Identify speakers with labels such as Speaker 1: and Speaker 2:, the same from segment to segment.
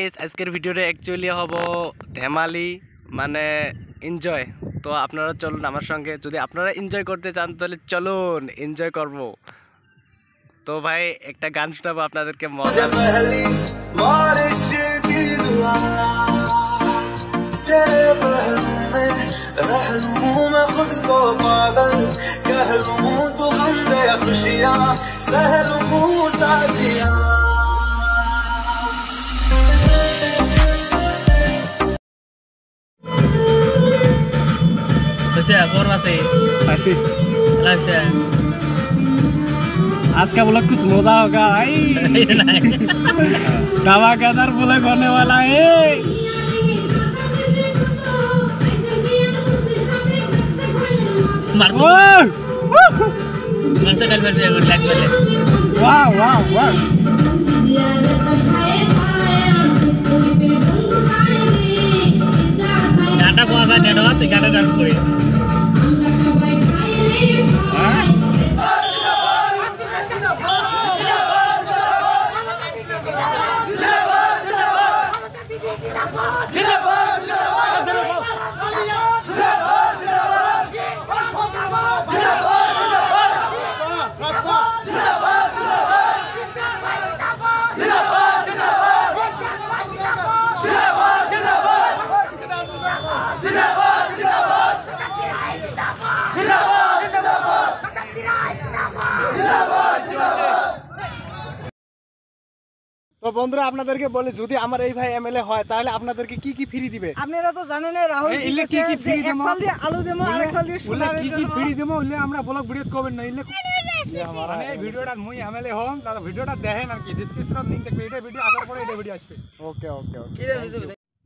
Speaker 1: Guys আজকের ভিডিওটা actually হবো ধেমালি মানে এনজয়। তো আপনারা চলুন আমার সঙ্গে, যদি আপনারা এনজয় করতে চান তাহলে চলুন এনজয় করব। তো ভাই একটা গান শোনাবো আপনাদেরকে মজা। आज का ब्लॉग कुछ मजा होगा भाई। धमाकेदार ब्लॉग होने वाला है। वाह वाह वाह गाना को आगा नेडो ते गाना डांस कोई তো বন্ধুরা আপনাদেরকে বলি, যদি আমার এই ভাই এমএলএ হয় তাহলে আপনাদেরকে কি কি ফ্রি দিবে?
Speaker 2: আপনারা তো জানেন রাহুল
Speaker 1: ইলে কি কি ফ্রি দেবো,
Speaker 2: এক ফাল দিয়ে আলু দেবো আর এক ফাল দিয়ে সোনা
Speaker 1: কি কি ফ্রি দেবো ইলে আমরা ব্লগ ভিডিও করবেন না। ইলে
Speaker 3: মানে এই ভিডিওটা মুই এমএলএ হম দাদা ভিডিওটা দেখেন আর কি ডেসক্রিপশনে লিংক দেখবে, এটা ভিডিও আসার পরে এটা ভিডিও আসবে।
Speaker 1: ওকে ওকে ওকে
Speaker 2: কি রে হইছে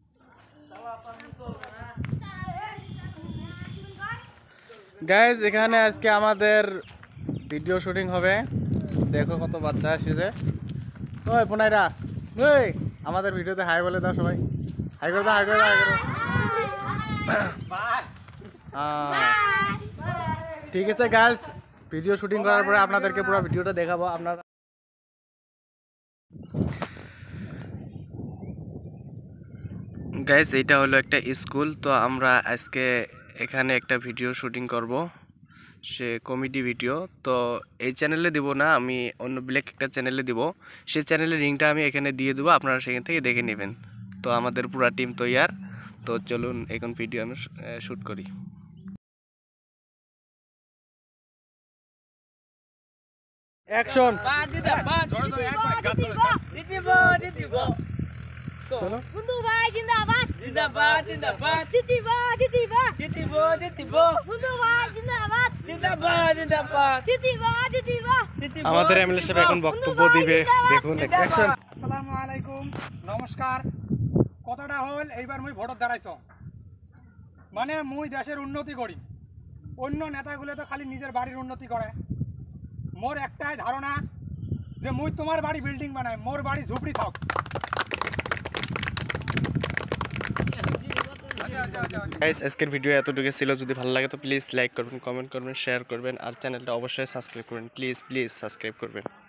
Speaker 1: গাইজ, এখানে আজকে আমাদের ভিডিও শুটিং হবে। দেখো কত বাচ্চা আসছে। ওই পোনাইরা, ওই আমাদের ভিডিওতে হাই বলে দাও সবাই। হাই করে দাও, হাই করে দাও, হাই করে দাও। ঠিক আছে গাইজ, ভিডিও শুটিং করার পরে আপনাদেরকে পুরো ভিডিওটা দেখাবো। আপনারা গাইজ, এইটা হলো একটা স্কুল। তো আমরা আজকে এখানে একটা ভিডিও শুটিং করব, সে কমেডি ভিডিও। তো এই চ্যানেলে দিব না, আমি অন্য ব্ল্যাক একটা চ্যানেলে দিব। সেই চ্যানেলের লিঙ্কটা আমি এখানে দিয়ে দেবো, আপনারা সেখান থেকে দেখে নেবেন। তো আমাদের পুরো টিম তৈয়ার। তো চলুন এখন ভিডিও আমি শ্যুট করি। অ্যাকশন। চলো
Speaker 4: বন্ধু ভাই জিন্দাবাদ
Speaker 2: জিন্দাবাদ জিন্দাবাদ
Speaker 4: জিতিবাদ জিতিবাদ
Speaker 2: জিতিবাদ জিতিবাদ
Speaker 4: বন্ধু ভাই জিন্দাবাদ
Speaker 2: জিন্দাবাদ জিন্দাবাদ
Speaker 4: জিতিবাদ জিতিবাদ
Speaker 1: আমাদের এমএলএ সাহেব এখন বক্তব্য দিবে, দেখুন। অ্যাকশন।
Speaker 3: আসসালামু আলাইকুম, নমস্কার। কথাটা হল এইবার মুই ভোটত দাঁড়াইছ, মানে মুই দেশের উন্নতি করি। অন্য নেতাগুলো তো খালি নিজের বাড়ির উন্নতি করে। মোর একটাই ধারণা যে মুই তোমার বাড়ি বিল্ডিং বানাই, মোর বাড়ি ঝুপড়ি থাক।
Speaker 1: গাইস, আজকের ভিডিও এতটুকু ছিল। যদি ভালো লাগে তো প্লিজ লাইক করবেন, কমেন্ট করবেন, শেয়ার করবেন, আর চ্যানেলটা অবশ্যই সাবস্ক্রাইব করবেন। প্লিজ প্লিজ সাবস্ক্রাইব করবেন।